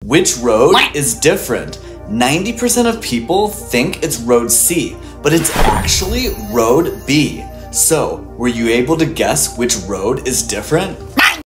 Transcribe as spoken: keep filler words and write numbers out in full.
Which road is different? ninety percent of people think it's road C, but it's actually road B. So, were you able to guess which road is different?